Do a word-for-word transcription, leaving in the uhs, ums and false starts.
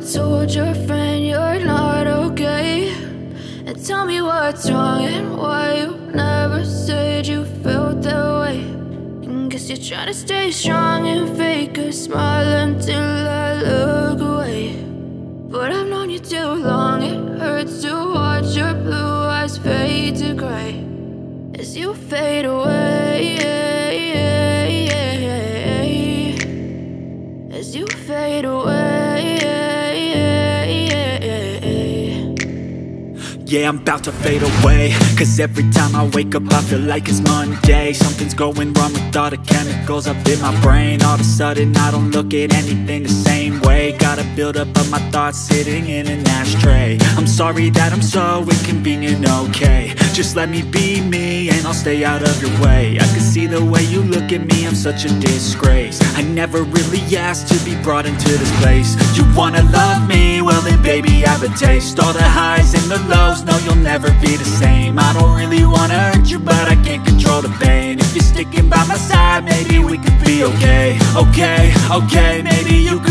told your friend you're not okay? And tell me what's wrong and why you never said you felt that way. And guess you're trying to stay strong and fake a smile until I look away. But I've known you too long, it hurts to watch your blue eyes fade to gray as you fade away, as you fade away. Yeah, I'm about to fade away, cause every time I wake up I feel like it's Monday. Something's going wrong with all the chemicals up in my brain. All of a sudden I don't look at anything the same way. Gotta build up of my thoughts sitting in an ashtray. I'm sorry that I'm so inconvenient, okay? Just let me be me and I'll stay out of your way. I can see the way you look at me, I'm such a disgrace. I never really asked to be brought into this place. You wanna love me? Well then baby, have a taste. All the highs and the lows, no, you'll never be the same. I don't really wanna hurt you, but I can't control the pain. If you're sticking by my side, maybe we could be okay. Okay, okay, maybe you could